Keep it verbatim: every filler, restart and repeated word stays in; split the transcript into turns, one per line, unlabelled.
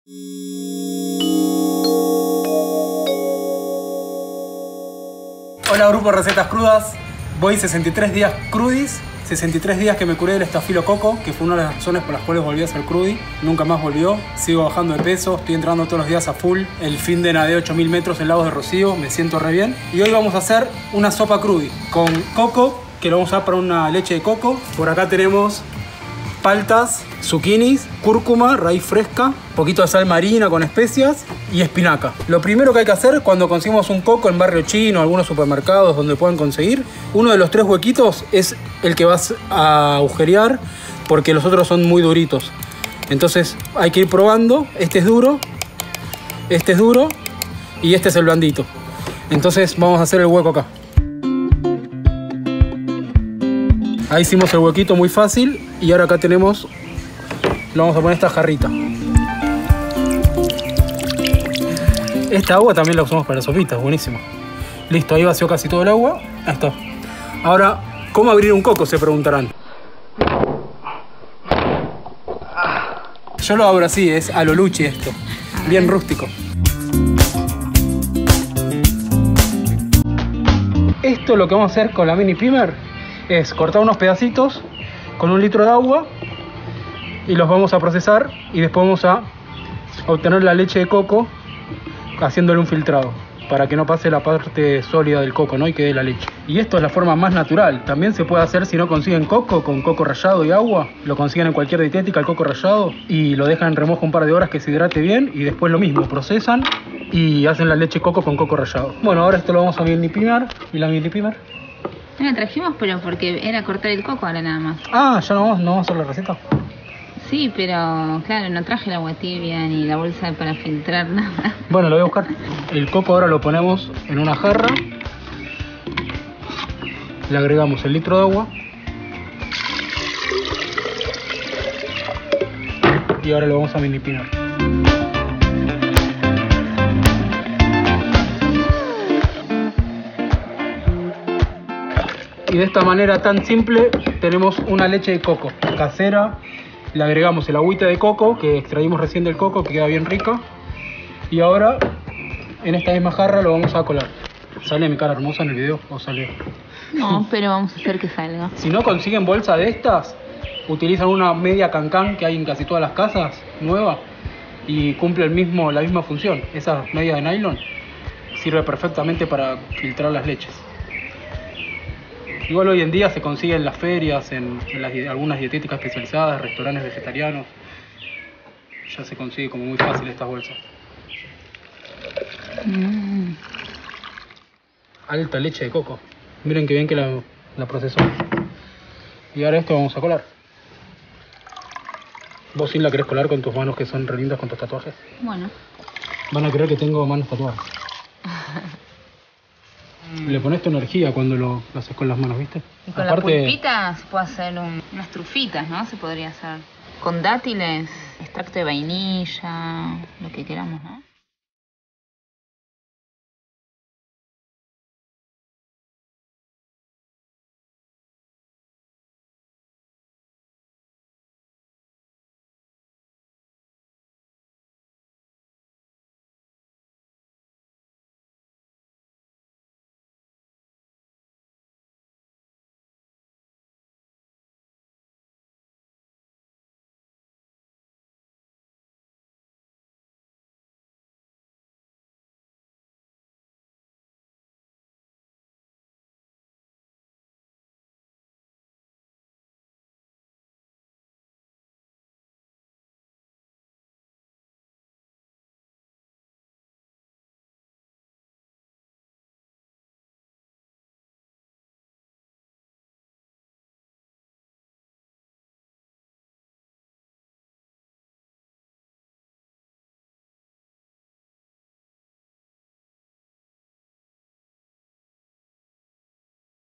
Hola grupo Recetas Crudas, voy sesenta y tres días crudis, sesenta y tres días que me curé del estafilococo, que fue una de las razones por las cuales volví a hacer crudi, nunca más volvió, sigo bajando de peso, estoy entrenando todos los días a full, el fin de nadé ocho mil metros en Lagos de Rocío, me siento re bien. Y hoy vamos a hacer una sopa crudi con coco, que lo vamos a usar para una leche de coco. Por acá tenemos paltas, zucchinis, cúrcuma, raíz fresca, poquito de sal marina con especias y espinaca. Lo primero que hay que hacer cuando conseguimos un coco en Barrio Chino, algunos supermercados donde puedan conseguir, uno de los tres huequitos es el que vas a agujerear porque los otros son muy duritos. Entonces hay que ir probando. Este es duro, este es duro y este es el blandito. Entonces vamos a hacer el hueco acá. Ahí hicimos el huequito muy fácil y ahora acá tenemos, le vamos a poner esta jarrita. Esta agua también la usamos para la sopita, buenísimo. Listo, ahí vació casi todo el agua. Ahí está. Ahora, ¿cómo abrir un coco? Se preguntarán. Yo lo abro así, es a lo Luchi esto, bien rústico. Esto lo que vamos a hacer con la mini pimer es cortar unos pedacitos con un litro de agua y los vamos a procesar y después vamos a obtener la leche de coco haciéndole un filtrado para que no pase la parte sólida del coco, ¿no? Y quede la leche. Y esto es la forma más natural. También se puede hacer si no consiguen coco, con coco rallado y agua. Lo consiguen en cualquier dietética, el coco rallado, y lo dejan en remojo un par de horas que se hidrate bien y después lo mismo, procesan y hacen la leche coco con coco rallado. Bueno, ahora esto lo vamos a mini-pimer. ¿Y la mini-pimer?
La trajimos, pero porque era cortar el coco ahora nada más.
Ah, ¿ya no vamos, no vamos a hacer la receta?
Sí, pero claro, no traje el agua tibia ni la bolsa para filtrar nada.
Bueno, lo voy a buscar. El coco ahora lo ponemos en una jarra. Le agregamos el litro de agua. Y ahora lo vamos a mini-pinar. Y de esta manera tan simple tenemos una leche de coco casera. Le agregamos el agüita de coco que extraímos recién del coco, que queda bien rica. Y ahora en esta misma jarra lo vamos a colar. ¿Sale mi cara hermosa en el video o sale?
No, pero vamos a hacer que salga.
Si no consiguen bolsa de estas, utilizan una media cancán que hay en casi todas las casas, nueva, y cumple el mismo, la misma función. Esa media de nylon sirve perfectamente para filtrar las leches. Igual hoy en día se consigue en las ferias, en, en las, algunas dietéticas especializadas, restaurantes vegetarianos. Ya se consigue como muy fácil estas bolsas. Mm. Alta leche de coco. Miren qué bien que la, la procesó. Y ahora esto vamos a colar. ¿Vos sí la querés colar con tus manos que son re lindas con tus tatuajes?
Bueno.
Van a creer que tengo manos tatuadas. Le pones tu energía cuando lo, lo haces con las manos, ¿viste?
Y con Aparte... las pulpitas se puede hacer un, unas trufitas, ¿no? Se podría hacer. Con dátiles, extracto de vainilla, lo que queramos, ¿no?